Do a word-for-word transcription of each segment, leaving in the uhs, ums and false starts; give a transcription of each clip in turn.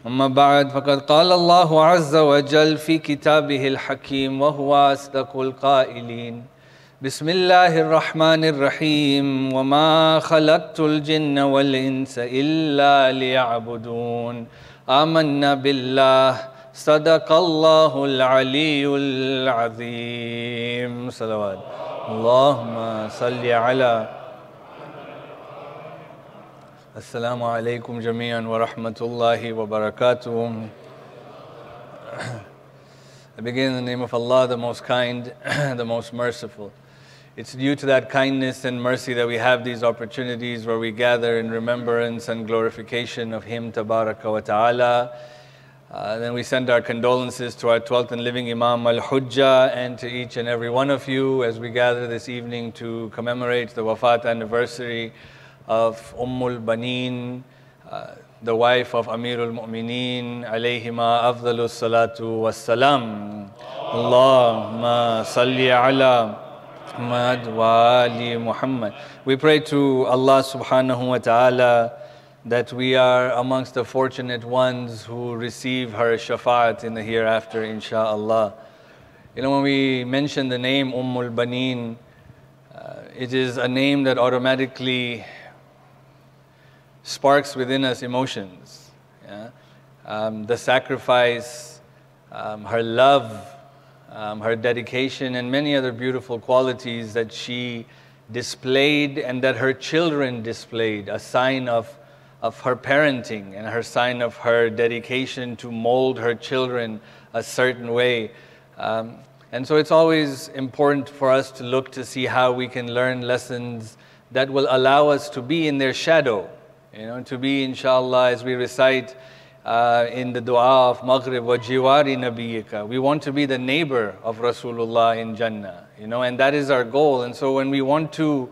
أما بعد فقد قال الله عز وجل في كتابه الحكيم وهو أصدق القائلين بسم الله الرحمن الرحيم وما خلقت الجن والإنس إلا ليعبدون آمنا بالله صدق الله العلي العظيم صلوات اللهم صل على Assalamu alaikum jami'an wa rahmatullahi wa barakatuh. I begin in the name of Allah, the most kind, the most merciful. It's due to that kindness and mercy that we have these opportunities where we gather in remembrance and glorification of Him, Tabaraka wa Ta'ala. Uh, then we send our condolences to our twelfth and living Imam Al-Hujjah and to each and every one of you as we gather this evening to commemorate the wafat anniversary of Ummul Baneen, uh, the wife of Amirul Mu'mineen, alayhima afdalus salatu wassalam. Allahumma salli ala Muhammad wa ali Muhammad. We pray to Allah subhanahu wa ta'ala that we are amongst the fortunate ones who receive her shafa'at in the hereafter, insha'Allah. You know, when we mention the name Ummul Baneen, uh, it is a name that automatically sparks within us emotions. Yeah? Um, the sacrifice, um, her love, um, her dedication, and many other beautiful qualities that she displayed and that her children displayed, a sign of, of her parenting and her sign of her dedication to mold her children a certain way. Um, and so it's always important for us to look to see how we can learn lessons that will allow us to be in their shadow. You know, to be, inshallah, as we recite uh, in the dua of Maghrib, wa jiwari nabiyyika. We want to be the neighbor of Rasulullah in Jannah, you know, and that is our goal. And so when we want to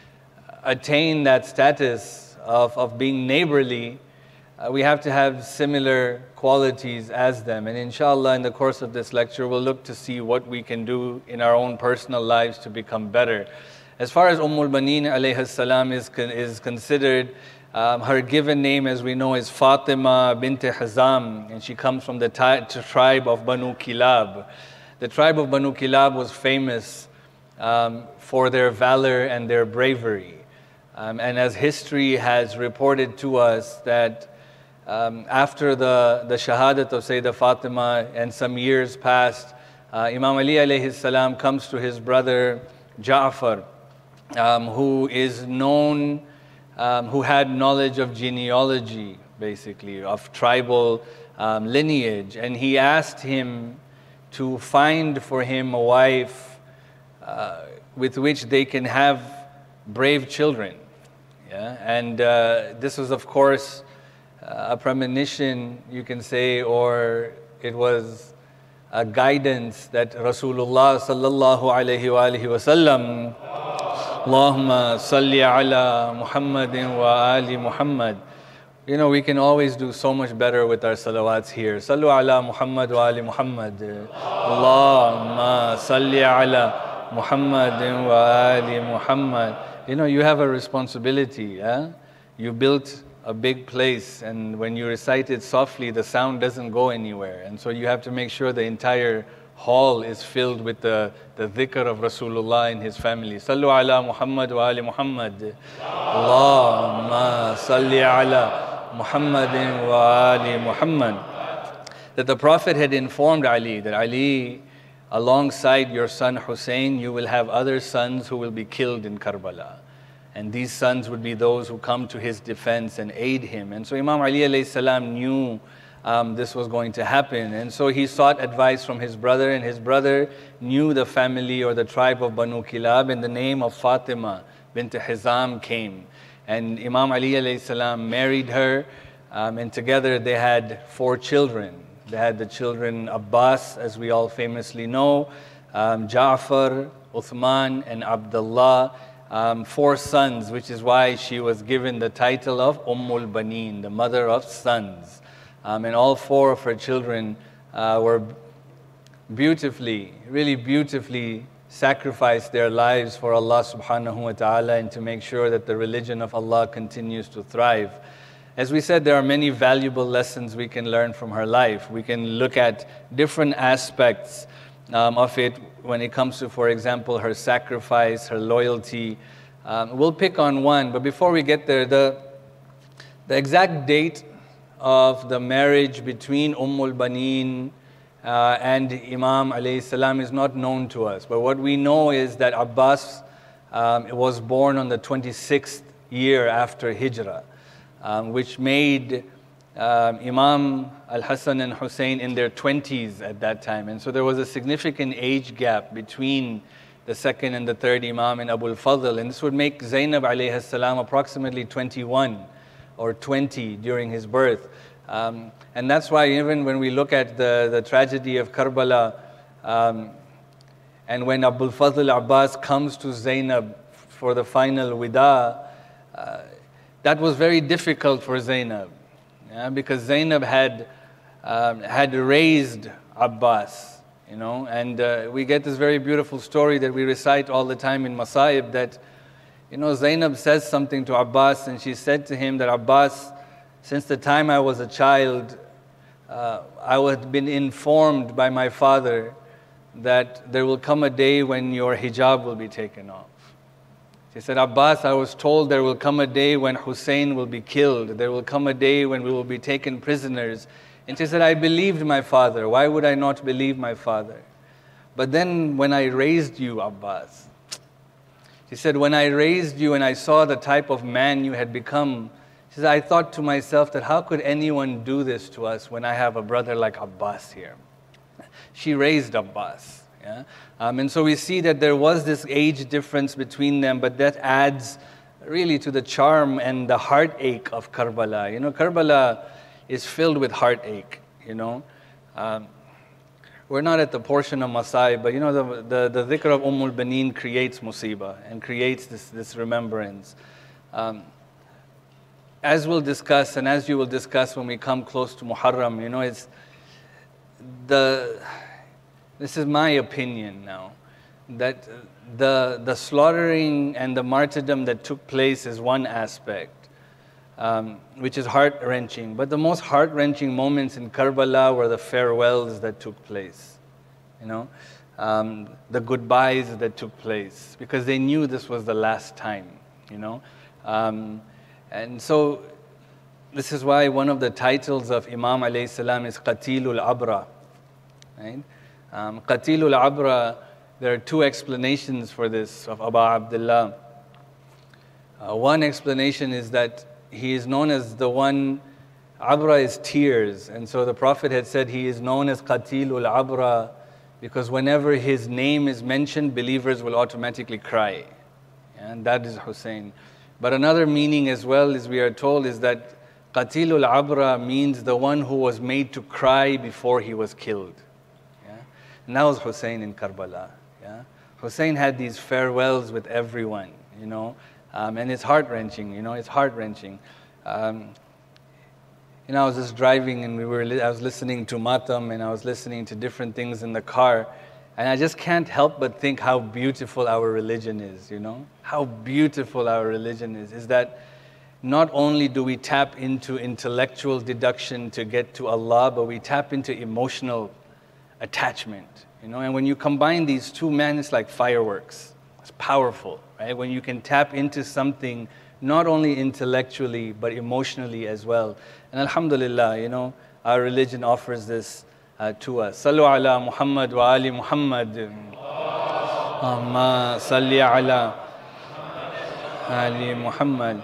attain that status of, of being neighborly, uh, we have to have similar qualities as them. And inshallah, in the course of this lecture, we'll look to see what we can do in our own personal lives to become better. As far as Ummul Baneen alayhi salam is, is considered, Um, her given name, as we know, is Fatima bint Hazam, and she comes from the tribe of Banu Kilab. The tribe of Banu Kilab was famous um, for their valor and their bravery. Um, and as history has reported to us that um, after the, the shahadat of Sayyidah Fatima and some years passed, uh, Imam Ali alayhi salam comes to his brother Ja'far, um, who is known Um, who had knowledge of genealogy, basically, of tribal um, lineage. And he asked him to find for him a wife uh, with which they can have brave children. Yeah? And uh, this was, of course, uh, a premonition, you can say, or it was a guidance that Rasulullah sallallahu alayhi wa alihi wa sallam, Allahumma salli ala Muhammadin wa ali Muhammad. You know, we can always do so much better with our salawats here. Sallu ala Muhammad wa ali Muhammad. Allahumma salli ala Muhammadin wa ali Muhammad. You know, you have a responsibility. Yeah? You built a big place, and when you recite it softly, the sound doesn't go anywhere. And so you have to make sure the entire hall is filled with the, the dhikr of Rasulullah and his family. Sallu ala Muhammad wa ali Muhammad. Allahumma salli ala Muhammadin wa ali Muhammad. That the Prophet had informed Ali that Ali, alongside your son Hussein, you will have other sons who will be killed in Karbala. And these sons would be those who come to his defense and aid him. And so Imam Ali alayhi salam knew Um, this was going to happen. And so he sought advice from his brother, and his brother knew the family or the tribe of Banu Kilab, and the name of Fatima bint Hizam came. And Imam Ali alayhi salam married her, um, and together they had four children. They had the children Abbas, as we all famously know, um, Ja'far, Uthman, and Abdullah. Um, four sons, which is why she was given the title of Ummul Baneen, the mother of sons. Um, and all four of her children uh, were beautifully, really beautifully sacrificed their lives for Allah subhanahu wa ta'ala and to make sure that the religion of Allah continues to thrive. as we said, there are many valuable lessons we can learn from her life. We can look at different aspects um, of it when it comes to, for example, her sacrifice, her loyalty. Um, we'll pick on one, but before we get there, the, the exact date of the marriage between Ummul Baneen uh, and Imam alayhi salam is not known to us. But what we know is that Abbas um, was born on the twenty-sixth year after Hijrah. Um, which made um, Imam Al-Hassan and Hussein in their twenties at that time. And so there was a significant age gap between the second and the third Imam and Abu al-Fadl. And this would make Zainab alayhi salam approximately twenty-one or twenty during his birth. Um, and that's why even when we look at the, the tragedy of Karbala, um, and when Abu al-Fadl Abbas comes to Zainab for the final wida, uh, that was very difficult for Zainab, yeah, because Zainab had um, had raised Abbas, you know, and uh, we get this very beautiful story that we recite all the time in Masaib that, you know, Zainab says something to Abbas, and she said to him that, Abbas, since the time I was a child, uh, I had been informed by my father that there will come a day when your hijab will be taken off. She said, Abbas, I was told there will come a day when Hussein will be killed. There will come a day when we will be taken prisoners. And she said, I believed my father. Why would I not believe my father? But then when I raised you, Abbas, she said, when I raised you and I saw the type of man you had become, she said, I thought to myself that how could anyone do this to us when I have a brother like Abbas here? She raised Abbas. Yeah? Um, and so we see that there was this age difference between them, but that adds really to the charm and the heartache of Karbala. You know, Karbala is filled with heartache, you know. Um, we're not at the portion of Masai, but you know, the, the, the dhikr of Ummul Baneen creates musibah and creates this, this remembrance. Um, as we'll discuss, and as you will discuss when we come close to Muharram, you know, it's the... This is my opinion now, that the, the slaughtering and the martyrdom that took place is one aspect, um, which is heart-wrenching. But the most heart-wrenching moments in Karbala were the farewells that took place, you know, um, the goodbyes that took place, because they knew this was the last time, you know. Um, and so this is why one of the titles of Imam alayhi salam is Qatilul Abra, right? Um, Qatilul Abra, there are two explanations for this of Abu Abdullah. Uh, one explanation is that he is known as the one, Abra is tears, and so the Prophet had said he is known as Qatilul Abra because whenever his name is mentioned, believers will automatically cry. And that is Hussein. But another meaning as well, as we are told, is that Qatilul Abra means the one who was made to cry before he was killed. And that was Hussein in Karbala. Yeah? Hussein had these farewells with everyone, you know, um, and it's heart-wrenching, you know, it's heart-wrenching. Um, you know, I was just driving and we were, I was listening to Matam and I was listening to different things in the car, and I just can't help but think how beautiful our religion is, you know, how beautiful our religion is, is that not only do we tap into intellectual deduction to get to Allah, but we tap into emotional attachment, you know, and when you combine these two, man, it's like fireworks. It's powerful, right? When you can tap into something not only intellectually but emotionally as well. And alhamdulillah, you know, our religion offers this uh, to us. Sallu ala Muhammad wa ali Muhammad. Allahumma salli ala ali Muhammad.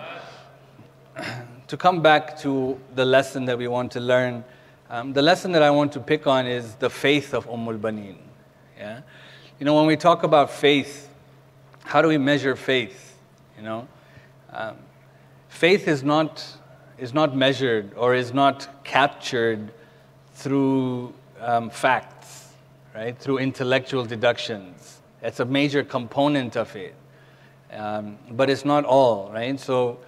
To come back to the lesson that we want to learn, Um, the lesson that I want to pick on is the faith of Ummul Baneen. Yeah? You know, when we talk about faith, how do we measure faith? You know, um, faith is not, is not measured or is not captured through um, facts, right? Through intellectual deductions. It's a major component of it. Um, but it's not all, right? So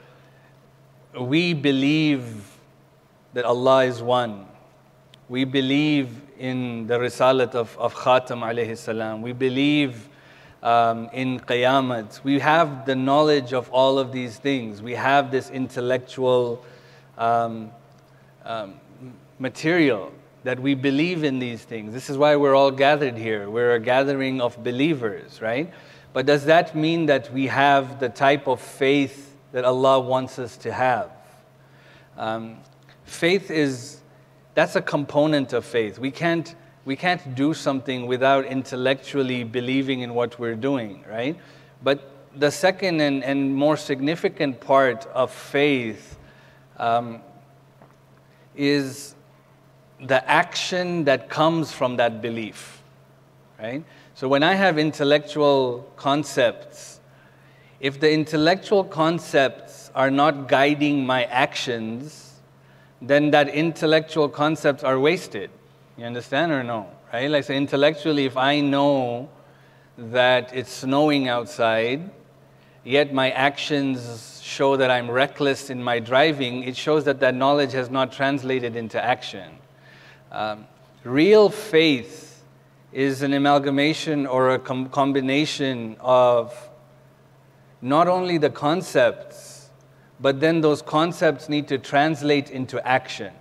we believe that Allah is one. We believe in the risalat of, of Khatam alayhi salam. We believe um, in Qiyamat. We have the knowledge of all of these things. We have this intellectual um, um, material, that we believe in these things. This is why we're all gathered here. We're a gathering of believers, right? But does that mean that we have the type of faith that Allah wants us to have? Um, faith is, that's a component of faith. We can't, we can't do something without intellectually believing in what we're doing, right? But the second and, and more significant part of faith um, is the action that comes from that belief, right? So when I have intellectual concepts, if the intellectual concepts are not guiding my actions, then that intellectual concepts are wasted. You understand or no? Right? Like, so intellectually, if I know that it's snowing outside, yet my actions show that I'm reckless in my driving, it shows that that knowledge has not translated into action. Um, real faith is an amalgamation or a com combination of not only the concepts, but then those concepts need to translate into action.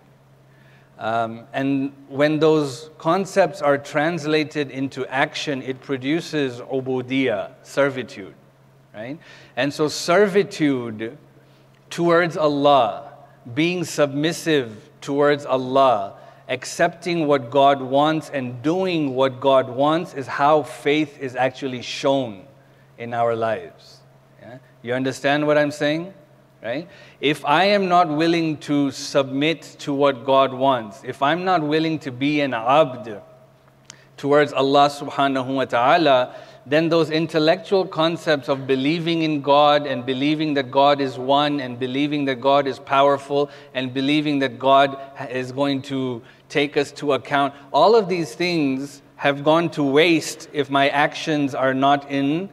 Um, and when those concepts are translated into action, it produces ubudiyah, servitude, right? And so servitude towards Allah, being submissive towards Allah, accepting what God wants and doing what God wants is how faith is actually shown in our lives. Yeah? You understand what I'm saying? Right? If I am not willing to submit to what God wants, if I'm not willing to be an abd towards Allah subhanahu wa ta'ala, then those intellectual concepts of believing in God and believing that God is one and believing that God is powerful and believing that God is going to take us to account, all of these things have gone to waste if my actions are not in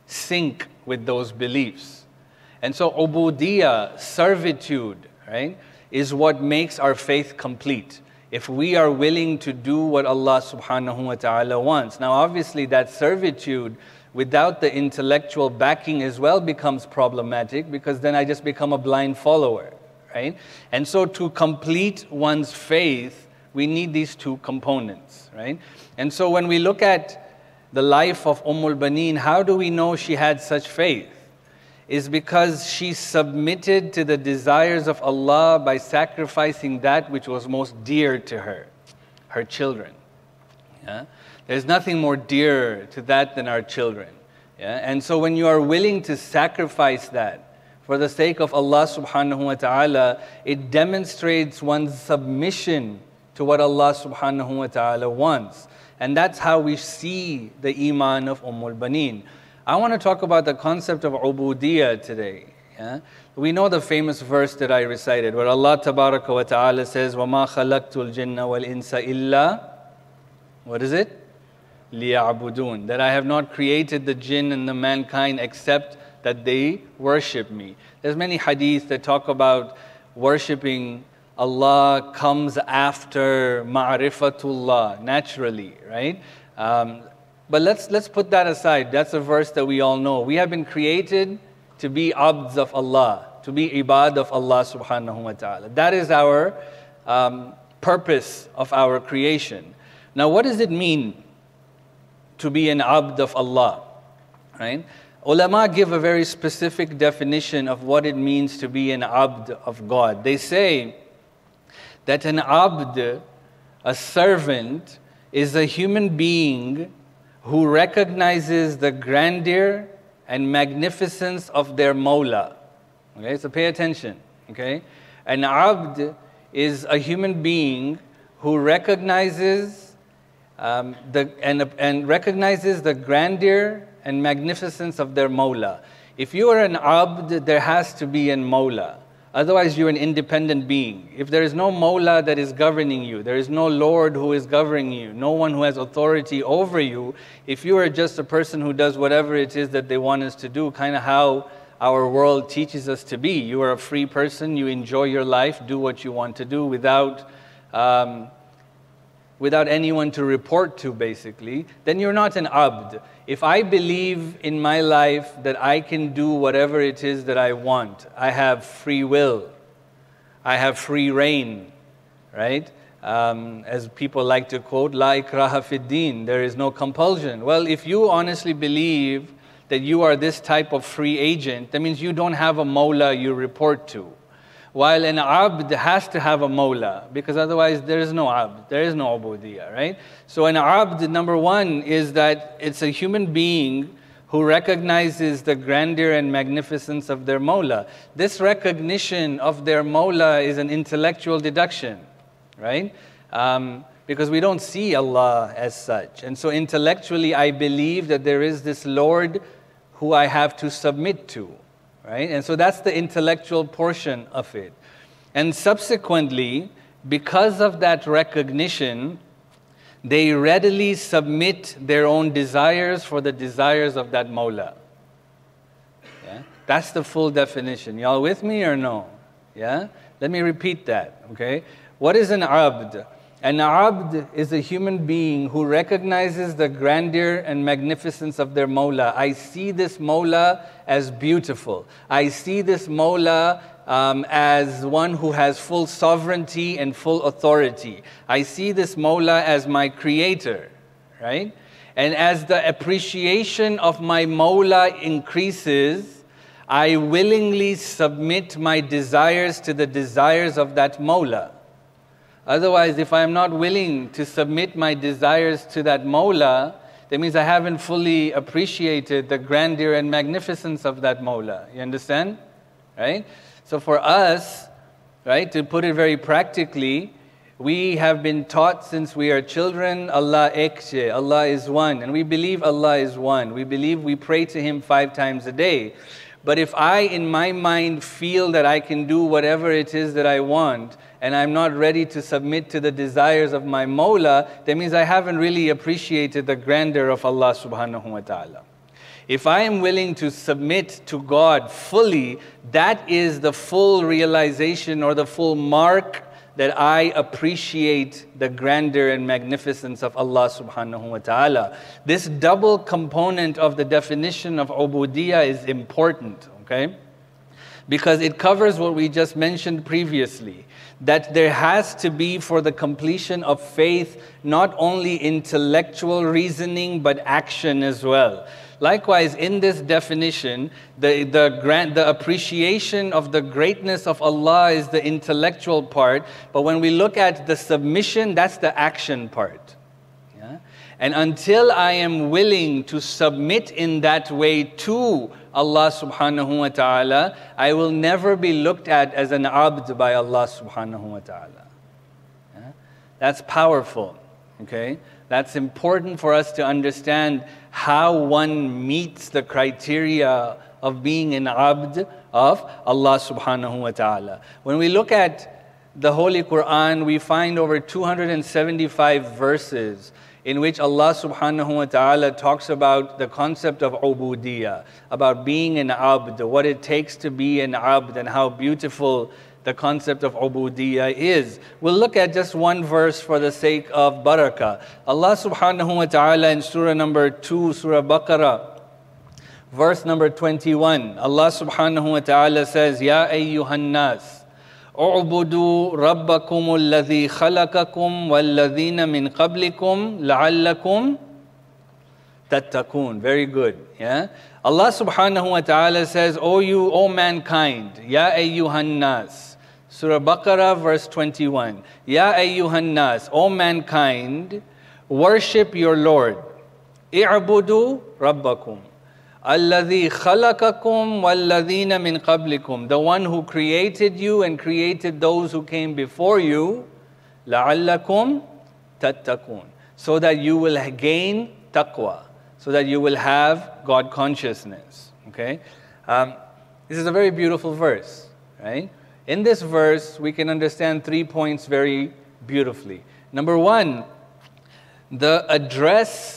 sync with those beliefs. And so ubudiyah, servitude, right, is what makes our faith complete. If we are willing to do what Allah subhanahu wa ta'ala wants. Now obviously that servitude without the intellectual backing as well becomes problematic, because then I just become a blind follower, right? And so to complete one's faith, we need these two components, right? And so when we look at the life of Ummul Baneen, how do we know she had such faith? Is because she submitted to the desires of Allah by sacrificing that which was most dear to her, her children. Yeah? There's nothing more dear to that than our children. Yeah? And so when you are willing to sacrifice that for the sake of Allah subhanahu wa ta'ala, it demonstrates one's submission to what Allah subhanahu wa ta'ala wants. And that's how we see the iman of Ummul Baneen. I want to talk about the concept of ubudiyah today. Yeah? We know the famous verse that I recited, where Allah tabaraka wa ta'ala says, وَمَا خَلَقْتُ الْجِنَّ وَالْإِنسَ إِلَّا, what is it? لِيَعْبُدُونَ. That I have not created the jinn and the mankind except that they worship me. There's many hadith that talk about worshipping Allah comes after ma'rifatullah, naturally, right? Um, but let's, let's put that aside. That's a verse that we all know. We have been created to be abds of Allah, to be ibad of Allah subhanahu wa ta'ala. That is our um, purpose of our creation. Now what does it mean to be an abd of Allah, right? Ulama give a very specific definition of what it means to be an abd of God. They say that an abd, a servant, is a human being who recognizes the grandeur and magnificence of their Mawla. Okay, so pay attention. Okay, an abd is a human being who recognizes um, the and and recognizes the grandeur and magnificence of their Mawla. If you are an abd, there has to be an Mawla. Otherwise, you're an independent being. If there is no Mawla that is governing you, there is no Lord who is governing you, no one who has authority over you, if you are just a person who does whatever it is that they want us to do, kind of how our world teaches us to be. You are a free person, you enjoy your life, do what you want to do without, um, without anyone to report to, basically, then you're not an abd. If I believe in my life that I can do whatever it is that I want, I have free will, I have free reign, right? Um, as people like to quote, La ikraha fid din, there is no compulsion. Well, if you honestly believe that you are this type of free agent, that means you don't have a mawla you report to. While an abd has to have a mawla, because otherwise there is no abd, there is no ubudiyah, right? So an abd, number one, is that it's a human being who recognizes the grandeur and magnificence of their mawla. This recognition of their mawla is an intellectual deduction, right? Um, because we don't see Allah as such. And so intellectually I believe that there is this Lord who I have to submit to. Right? And so that's the intellectual portion of it. And subsequently, because of that recognition, they readily submit their own desires for the desires of that mawla. Yeah? That's the full definition. Y'all with me or no? Yeah? Let me repeat that. Okay? What is an abd? An abd is a human being who recognizes the grandeur and magnificence of their mawla. I see this mawla as beautiful. I see this mawla um, as one who has full sovereignty and full authority. I see this mawla as my creator, right? And as the appreciation of my mawla increases, I willingly submit my desires to the desires of that mawla. Otherwise, if I am not willing to submit my desires to that mawla, that means I haven't fully appreciated the grandeur and magnificence of that mawla. You understand? Right? So for us, right, to put it very practically, we have been taught since we are children, Allah ekche, Allah is one. And we believe Allah is one. We believe we pray to Him five times a day. But if I, in my mind, feel that I can do whatever it is that I want, and I'm not ready to submit to the desires of my mawla, that means I haven't really appreciated the grandeur of Allah subhanahu wa ta'ala. If I am willing to submit to God fully, that is the full realization or the full mark that I appreciate the grandeur and magnificence of Allah subhanahu wa ta'ala. This double component of the definition of ubudiyah is important, okay? Because it covers what we just mentioned previously, that there has to be, for the completion of faith, not only intellectual reasoning, but action as well. Likewise, in this definition, the, the, grand, the appreciation of the greatness of Allah is the intellectual part, but when we look at the submission, that's the action part. Yeah? And until I am willing to submit in that way to Allah subhanahu wa ta'ala, I will never be looked at as an abd by Allah subhanahu wa ta'ala. Yeah? That's powerful, okay? That's important for us to understand how one meets the criteria of being an abd of Allah subhanahu wa ta'ala. When we look at the Holy Quran, we find over two hundred seventy-five verses in which Allah subhanahu wa ta'ala talks about the concept of ubudiyah, about being an abd, what it takes to be an abd, and how beautiful the concept of ubudiyah is. We'll look at just one verse for the sake of barakah. Allah subhanahu wa ta'ala in surah number two, surah Baqarah, verse number twenty-one, Allah subhanahu wa ta'ala says, Ya ayyuhan nas, اعبدوا ربكم الذي خلقكم والذين من قبلكم لعلكم تتقون. Very good. Yeah. Allah subhanahu wa ta'ala says, O you, O mankind, Ya ayyuhan nas. Surah Baqarah, verse twenty-one. Ya ayyuhan nas, O mankind, worship your Lord. I'budu rabbakum. Alladhi khalaqakum walladhina min qablikum. The one who created you and created those who came before you. La'allakum tattaqun. So that you will gain taqwa. So that you will have God consciousness. Okay? Um, this is a very beautiful verse, right? In this verse, we can understand three points very beautifully. Number one, the address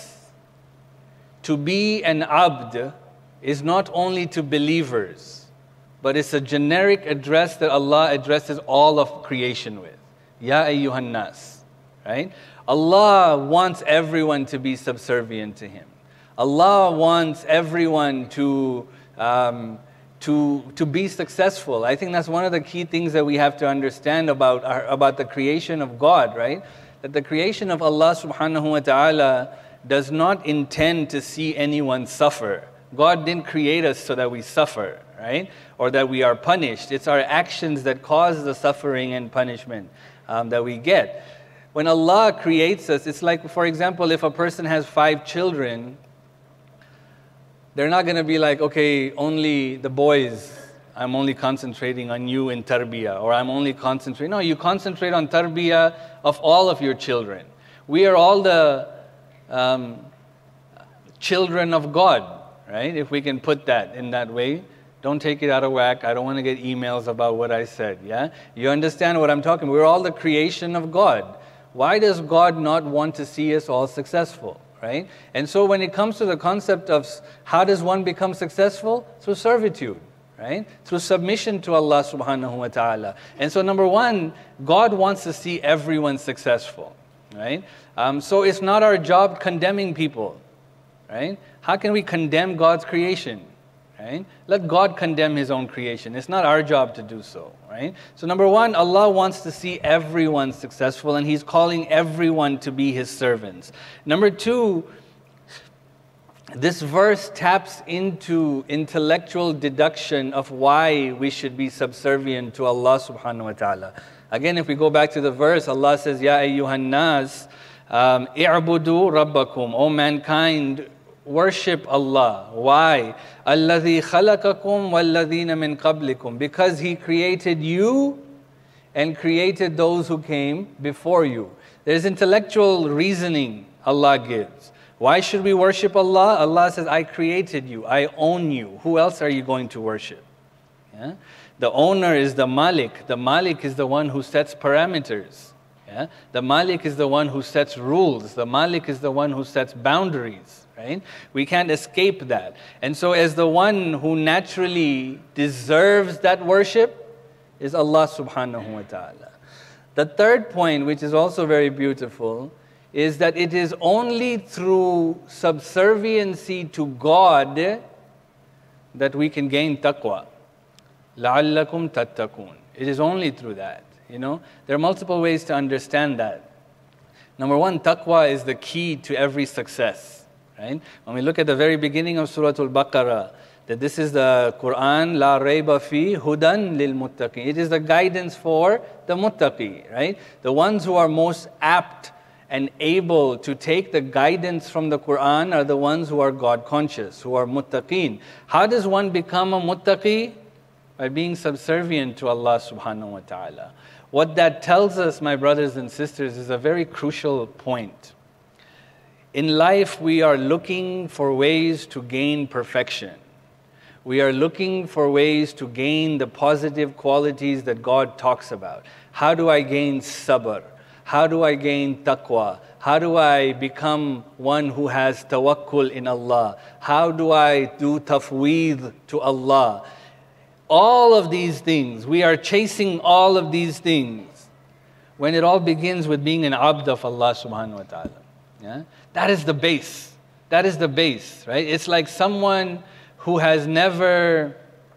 to be an abd is not only to believers, but it's a generic address that Allah addresses all of creation with. Ya ayyuhan nas, right? Allah wants everyone to be subservient to Him. Allah wants everyone to, um, to, to be successful. I think that's one of the key things that we have to understand about, our, about the creation of God, right? That the creation of Allah subhanahu wa ta'ala does not intend to see anyone suffer. God didn't create us so that we suffer, right? Or that we are punished. It's our actions that cause the suffering and punishment um, that we get. When Allah creates us, it's like, for example, if a person has five children, they're not going to be like, okay, only the boys, I'm only concentrating on you in tarbiyah, or I'm only concentrating. No, you concentrate on tarbiyah of all of your children. We are all the um, children of God, right? If we can put that in that way. Don't take it out of whack. I don't want to get emails about what I said, yeah? You understand what I'm talking about? We're all the creation of God. Why does God not want to see us all successful? Right? And so when it comes to the concept of how does one become successful? Through servitude, right? Through submission to Allah subhanahu wa ta'ala. And so number one, God wants to see everyone successful, right? Um, so it's not our job condemning people, right? How can we condemn God's creation? Right? Let God condemn His own creation. It's not our job to do so, right? So number one, Allah wants to see everyone successful, and He's calling everyone to be His servants. Number two, this verse taps into intellectual deduction of why we should be subservient to Allah subhanahu wa ta'ala. Again, if we go back to the verse, Allah says, Ya ayyuhan nas, um, i'budu rabbakum, O mankind, worship Allah. Why? Alladhi khalaqakum walladhina min qablikum. Because He created you and created those who came before you. There's intellectual reasoning Allah gives. Why should we worship Allah? Allah says, I created you. I own you. Who else are you going to worship? Yeah? The owner is the Malik. The Malik is the one who sets parameters. Yeah? The Malik is the one who sets rules. The Malik is the one who sets boundaries. Right? We can't escape that. And so as the one who naturally deserves that worship is Allah subhanahu wa ta'ala. The third point, which is also very beautiful, is that it is only through subserviency to God that we can gain taqwa. لَعَلَّكُمْ تَتَّقُونَ. It is only through that. You know, there are multiple ways to understand that. Number one, taqwa is the key to every success. Right? When we look at the very beginning of Surah Al-Baqarah, that this is the Quran, La Rayba Fi Hudan Lil Muttaqin. It is the guidance for the muttaqi, right? The ones who are most apt and able to take the guidance from the Quran are the ones who are God conscious, who are muttaqin. How does one become a muttaqi? By being subservient to Allah subhanahu wa ta'ala. What that tells us, my brothers and sisters, is a very crucial point. In life, we are looking for ways to gain perfection. We are looking for ways to gain the positive qualities that God talks about. How do I gain sabr? How do I gain taqwa? How do I become one who has tawakkul in Allah? How do I do tafweed to Allah? All of these things, we are chasing all of these things when it all begins with being an abd of Allah subhanahu wa ta'ala. Yeah? That is the base. That is the base, right? It's like someone who has never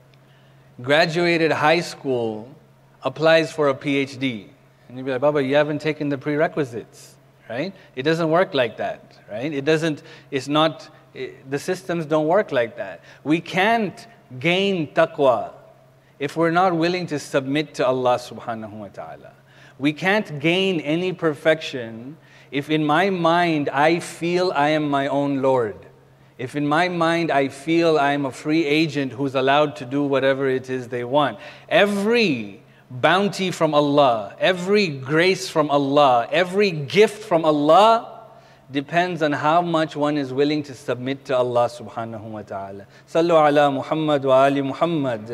graduated high school applies for a PhD. And you'd be like, Baba, you haven't taken the prerequisites, right? It doesn't work like that, right? It doesn't, it's not, it, the systems don't work like that. We can't gain taqwa if we're not willing to submit to Allah subhanahu wa ta'ala. We can't gain any perfection if in my mind I feel I am my own Lord. If in my mind I feel I am a free agent who's allowed to do whatever it is they want. Every bounty from Allah, every grace from Allah, every gift from Allah depends on how much one is willing to submit to Allah subhanahu wa ta'ala. Sallu ala Muhammad wa ali Muhammad.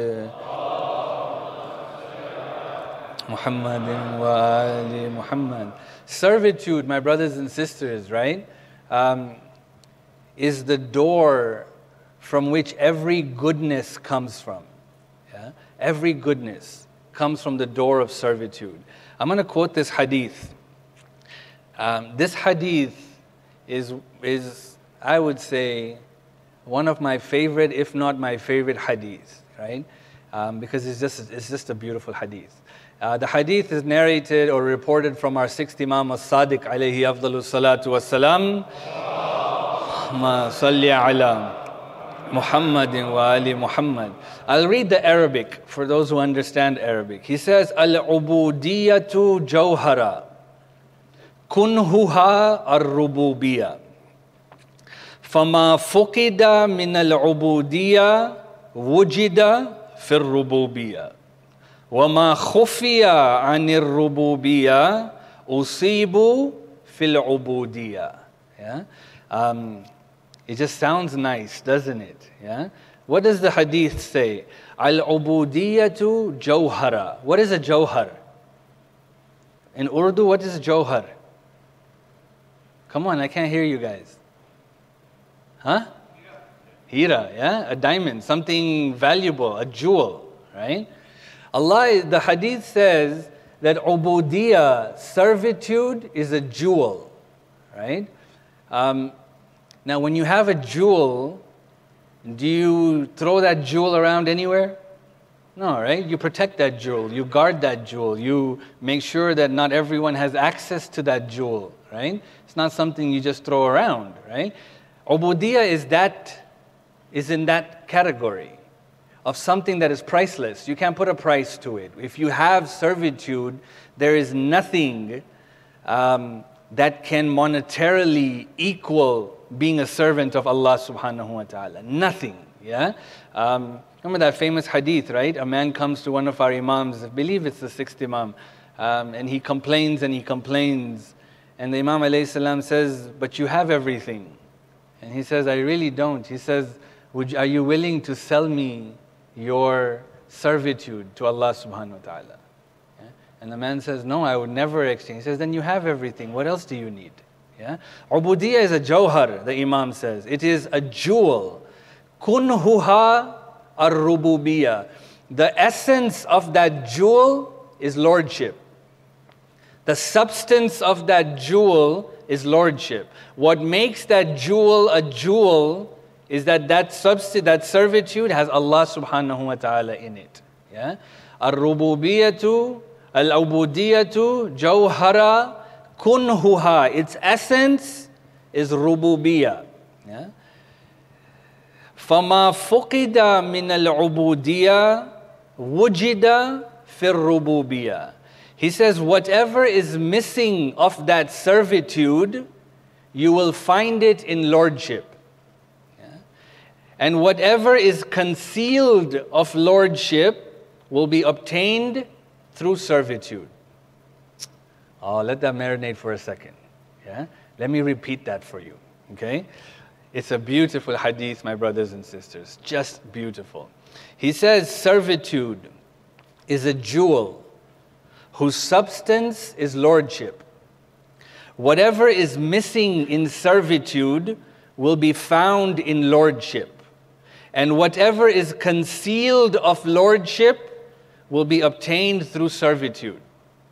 Muhammadin wa ali Muhammad. Servitude, my brothers and sisters, right, um, is the door from which every goodness comes from. Yeah? Every goodness comes from the door of servitude. I'm going to quote this hadith. Um, this hadith is, is, I would say, one of my favorite, if not my favorite hadith. right? Um, because it's just, it's just a beautiful hadith. Uh, the hadith is narrated or reported from our sixth Imam as-Sadiq alayhi afdalu salatu wassalam. Ma salli ala Muhammadin wa ali Muhammad. I'll read the Arabic for those who understand Arabic. He says, Al-ubudiyatu jawhara, kunhuha ar-rububiyya. Fama fuqida min al-ubudiyya wujida fi ar-rububiyya. Wama khufiya anir rububiyya usibu fil ubudiyya. Yeah? Um, It just sounds nice, doesn't it? Yeah. What does the hadith say? Al-ubudiyatu jawhara. What is a jawhar? In Urdu, what is jawhar? Come on, I can't hear you guys. Huh? Hira, yeah? A diamond, something valuable, a jewel, right? Allah, the hadith says that ubudiyah, servitude, is a jewel, right? Um, Now, when you have a jewel, do you throw that jewel around anywhere? No, right? You protect that jewel. You guard that jewel. You make sure that not everyone has access to that jewel, right? It's not something you just throw around, right? Ubudiyah is that, is in that category of something that is priceless. You can't put a price to it. If you have servitude, there is nothing um, that can monetarily equal being a servant of Allah subhanahu wa ta'ala. Nothing, yeah? Um, remember that famous hadith, right? A man comes to one of our imams, I believe it's the sixth imam, um, and he complains and he complains. And the Imam alayhi salam says, but you have everything. And he says, I really don't. He says, Would you, are you willing to sell me your servitude to Allah subhanahu wa ta'ala? Yeah? And the man says, no, I would never exchange. He says, then you have everything. What else do you need? Yeah? Ubudiyah is a jawhar, the Imam says. It is a jewel. Kunhuha ar-rububiyya. The essence of that jewel is lordship. The substance of that jewel is lordship. What makes that jewel a jewel is that that, subst- that servitude has Allah subhanahu wa ta'ala in it. Yeah? Ar-rububiyyatu, al-ubudiyatu, jawhara, kunhuha. Its essence is rububiyyah. Yeah? فَمَا فُقِدَ مِنَ الْعُبُودِيَّةِ وُجِدَ فِي الرُّبُوبِيَّةِ. He says, whatever is missing of that servitude, you will find it in lordship. Yeah? And whatever is concealed of lordship will be obtained through servitude. Oh, let that marinate for a second. Yeah? Let me repeat that for you. Okay? It's a beautiful hadith, my brothers and sisters. Just beautiful. He says, servitude is a jewel whose substance is lordship. Whatever is missing in servitude will be found in lordship. And whatever is concealed of lordship will be obtained through servitude.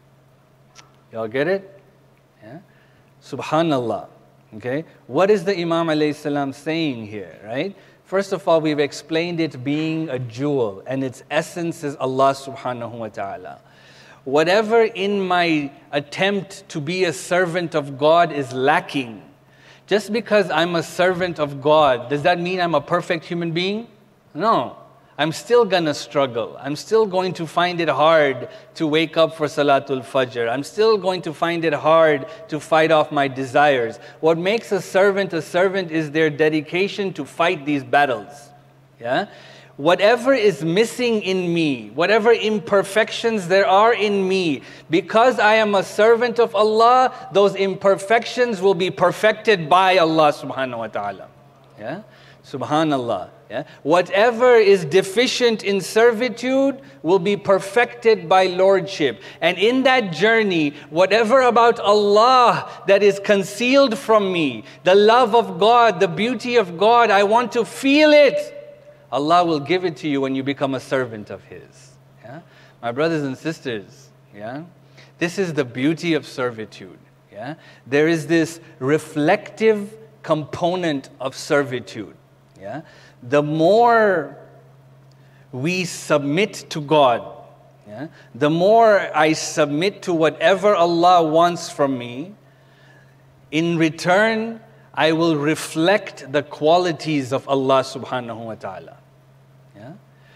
Y'all get it? Yeah? Subhanallah. Okay? What is the Imam alayhi salam saying here, right? First of all, we've explained it being a jewel, and its essence is Allah subhanahu wa ta'ala. Whatever in my attempt to be a servant of God is lacking, just because I'm a servant of God, does that mean I'm a perfect human being? No. I'm still gonna struggle. I'm still going to find it hard to wake up for Salatul Fajr. I'm still going to find it hard to fight off my desires. What makes a servant a servant is their dedication to fight these battles. Yeah? Whatever is missing in me, whatever imperfections there are in me, because I am a servant of Allah, those imperfections will be perfected by Allah subhanahu wa ta'ala. Yeah? Subhanallah. Yeah? Whatever is deficient in servitude will be perfected by lordship. And in that journey, whatever about Allah that is concealed from me, the love of God, the beauty of God, I want to feel it. Allah will give it to you when you become a servant of His. Yeah? My brothers and sisters, yeah? This is the beauty of servitude. Yeah? There is this reflective component of servitude. Yeah? The more we submit to God, yeah, the more I submit to whatever Allah wants from me, in return, I will reflect the qualities of Allah subhanahu wa ta'ala. Yeah?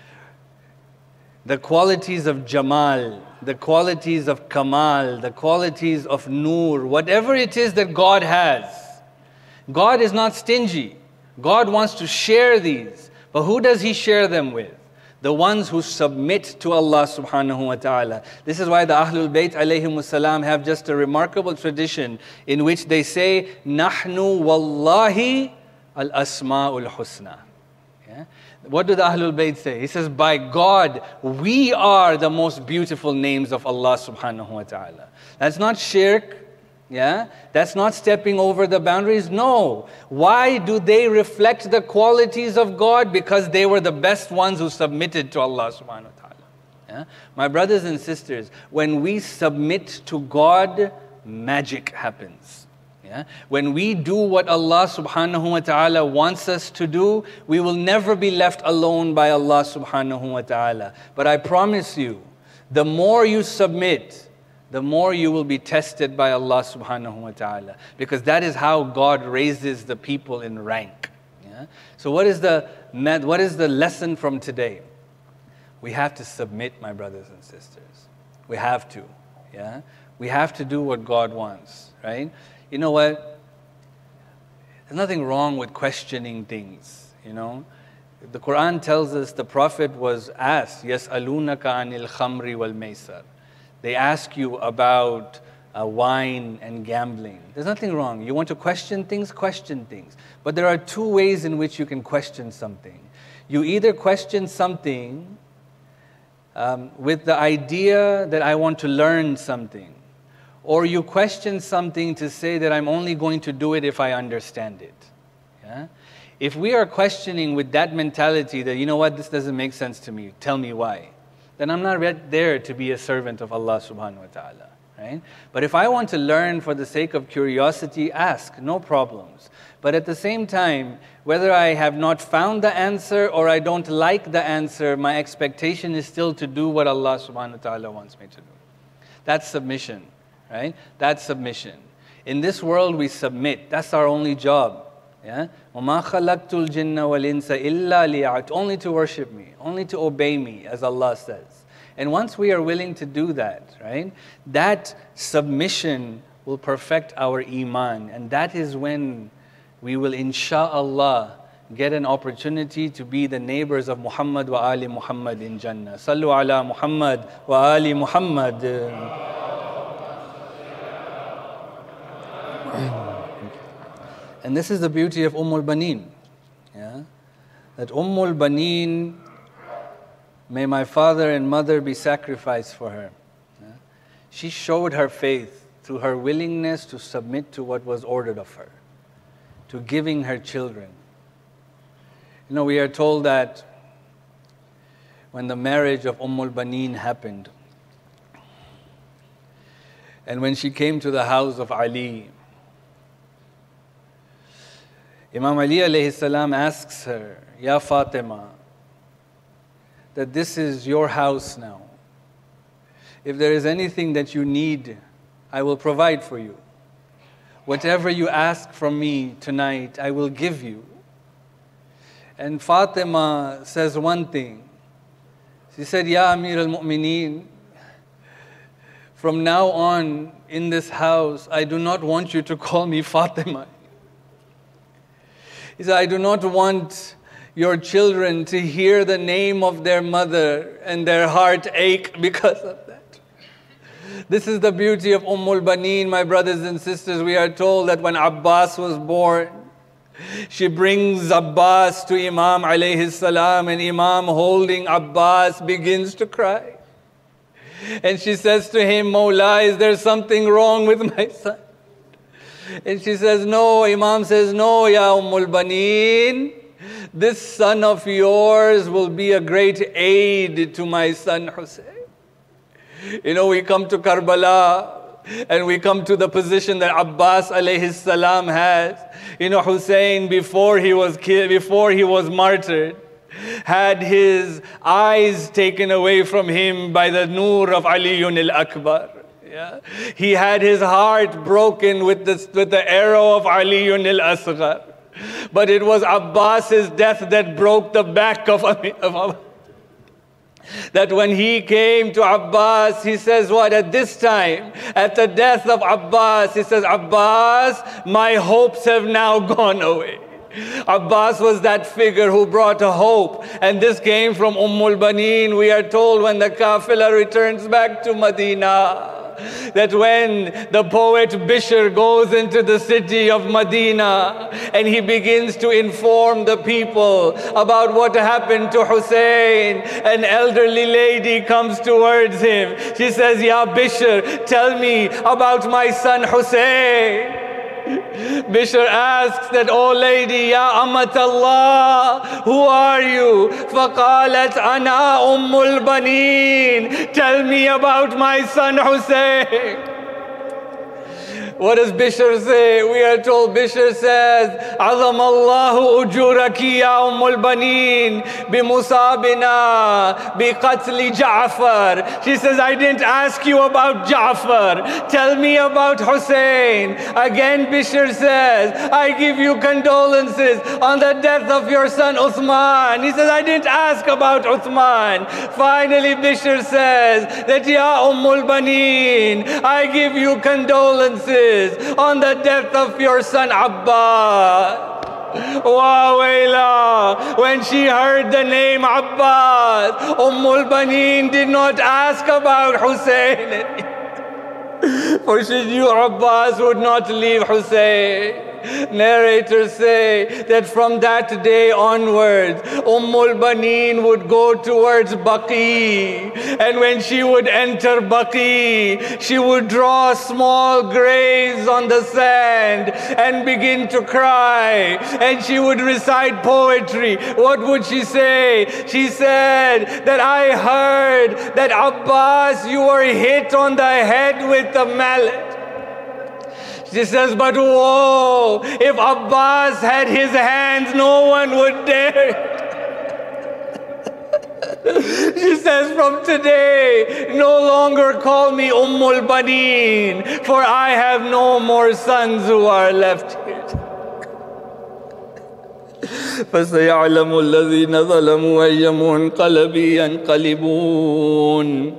The qualities of Jamal, the qualities of Kamal, the qualities of Noor, whatever it is that God has. God is not stingy. God wants to share these. But who does He share them with? The ones who submit to Allah subhanahu wa ta'ala. This is why the Ahlul Bayt alayhimus salam have just a remarkable tradition in which they say, Nahnu wallahi al-asma'ul husna. Yeah? What do the Ahlul Bayt say? He says, by God, we are the most beautiful names of Allah subhanahu wa ta'ala. That's not shirk. Yeah, that's not stepping over the boundaries. No. Why do they reflect the qualities of God? Because they were the best ones who submitted to Allah subhanahu wa ta'ala. Yeah? My brothers and sisters, when we submit to God, magic happens. Yeah? When we do what Allah subhanahu wa ta'ala wants us to do, we will never be left alone by Allah subhanahu wa ta'ala. But I promise you, the more you submit, the more you will be tested by Allah subhanahu wa ta'ala. Because that is how God raises the people in rank. Yeah? So what is the what is the lesson from today? We have to submit, my brothers and sisters. We have to. Yeah? We have to do what God wants. Right? You know what? There's nothing wrong with questioning things. You know? The Quran tells us the Prophet was asked, يَسْأَلُونَكَ عَنِ الْخَمْرِ وَالْمَيْسَرِ. They ask you about uh, wine and gambling. There's nothing wrong. You want to question things, question things. But there are two ways in which you can question something. You either question something um, with the idea that I want to learn something, or you question something to say that I'm only going to do it if I understand it. Yeah? If we are questioning with that mentality that, you know what, this doesn't make sense to me, tell me why, then I'm not there to be a servant of Allah subhanahu wa ta'ala. Right? But if I want to learn for the sake of curiosity, ask, no problems. But at the same time, whether I have not found the answer or I don't like the answer, my expectation is still to do what Allah subhanahu wa ta'ala wants me to do. That's submission. Right? That's submission. In this world we submit. That's our only job. Yeah? وَمَا خَلَقْتُ الْجِنَّ وَالْإِنسَ إِلَّا لِيَعْبُدُونِ. Only to worship me, only to obey me, as Allah says. And once we are willing to do that, right, that submission will perfect our iman. And that is when we will, insha'Allah, get an opportunity to be the neighbors of Muhammad wa Ali Muhammad in Jannah. Sallu ala Muhammad wa Ali Muhammad. And this is the beauty of Ummul Baneen. Yeah? That Ummul Baneen, may my father and mother be sacrificed for her. Yeah? She showed her faith through her willingness to submit to what was ordered of her, to giving her children. You know, we are told that when the marriage of Ummul Baneen happened, and when she came to the house of Ali, Imam Ali alayhi salam asks her, Ya Fatima, that this is your house now. If there is anything that you need, I will provide for you. Whatever you ask from me tonight, I will give you. And Fatima says one thing. She said, Ya Amir al-Mu'mineen, from now on in this house, I do not want you to call me Fatima. He said, I do not want your children to hear the name of their mother and their heart ache because of that. This is the beauty of Ummul Baneen, my brothers and sisters. We are told that when Abbas was born, she brings Abbas to Imam alayhi salam, and Imam, holding Abbas, begins to cry. And she says to him, Mawla, is there something wrong with my son? And she says, no. Imam says, no, Ya Ummul Baneen, this son of yours will be a great aid to my son Hussein. You know, we come to Karbala and we come to the position that Abbas alayhi salam has. You know, Hussein, before he was killed, before he was martyred, had his eyes taken away from him by the nur of Aliyun al-Akbar. Yeah. He had his heart broken with the, with the arrow of Aliyun al-Asghar. But it was Abbas's death that broke the back of, of that when he came to Abbas, he says what? At this time, at the death of Abbas, he says, Abbas, my hopes have now gone away. Abbas was that figure who brought a hope. And this came from Ummul Baneen. We are told when the Kafilah returns back to Medina, that when the poet Bishr goes into the city of Medina and he begins to inform the people about what happened to Hussein, an elderly lady comes towards him. She says, Ya Bishr, tell me about my son Hussein. Bishr asks that, oh lady, Ya Amat Allah, who are you? فَقَالَتْ أَنَا أُمُّ الْبَنِينَ. Tell me about my son Hussein. What does Bishr say? We are told Bishr says, عَظَمَ اللَّهُ أُجُورَكِ يَا أُمُّ الْبَنِينَ بِمُصَابِنَا بِقَتْلِ جَعْفَرَ. She says, I didn't ask you about Ja'far. Tell me about Hussein. Again Bishr says, I give you condolences on the death of your son Uthman. He says, I didn't ask about Uthman. Finally Bishr says that, Ya Ummul Baneen, I give you condolences on the death of your son Abbas. Wa wayla. When she heard the name Abbas, Ummul Baneen did not ask about Hussein, for she knew Abbas would not leave Hussein. Narrators say that from that day onwards, Ummul Baneen would go towards Baqi, and when she would enter Baqi, she would draw small graves on the sand and begin to cry, and she would recite poetry. What would she say? She said that I heard that Abbas, you were hit on the head with a mallet. She says, but whoa, if Abbas had his hands, no one would dare. She says, from today, no longer call me Ummul Baneen, for I have no more sons who are left here. فَسَيَعْلَمُ الَّذِينَ ظَلَمُوا أَيَّ مُنْقَلَبٍ يَنْقَلِبُونَ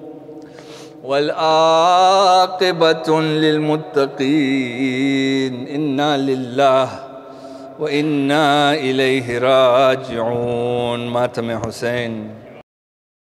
وَالْعَاقِبَةُ لِلْمُتَّقِينَ إِنَّا لِلَّهِ وَإِنَّا إِلَيْهِ رَاجِعُونَ. Matam Hussein.